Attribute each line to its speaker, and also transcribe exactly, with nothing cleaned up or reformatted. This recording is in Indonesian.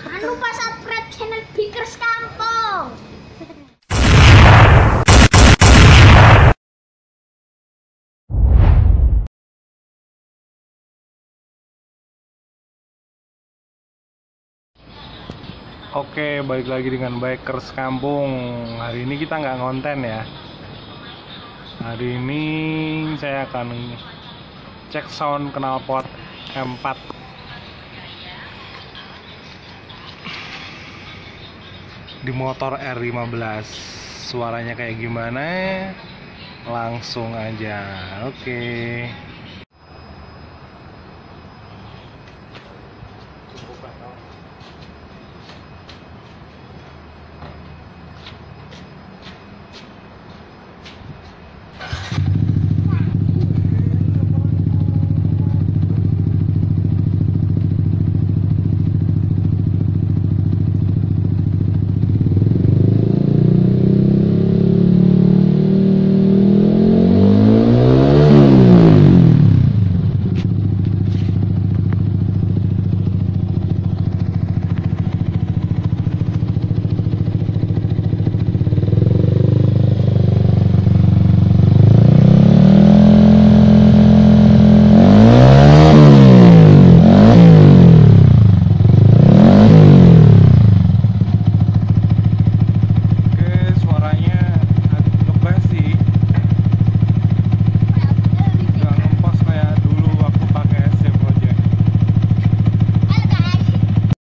Speaker 1: Jangan lupa subscribe channel Bikers Kampung.
Speaker 2: Oke, balik lagi dengan Bikers Kampung. Hari ini kita nggak ngonten ya. Hari ini saya akan cek sound knalpot M empat. Di motor R lima belas. Suaranya kayak gimana? Langsung aja. Oke.